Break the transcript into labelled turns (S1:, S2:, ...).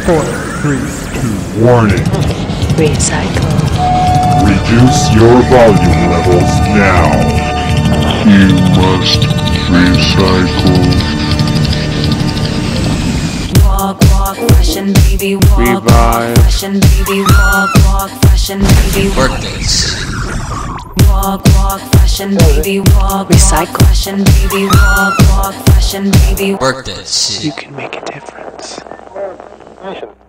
S1: 4, 3, 2.
S2: Warning.
S3: Recycle.
S2: Reduce your volume levels now.
S4: You must recycle.
S5: Walk, walk, fashion baby, walk,
S4: Revive.
S5: walk, fashion baby, walk, walk, fashion baby,
S6: Birthdays.
S5: walk, walk, fashion baby, walk,
S3: Recycle.
S5: walk, fashion baby, walk, walk, fashion baby.
S6: Birthdays.
S1: You can make a difference.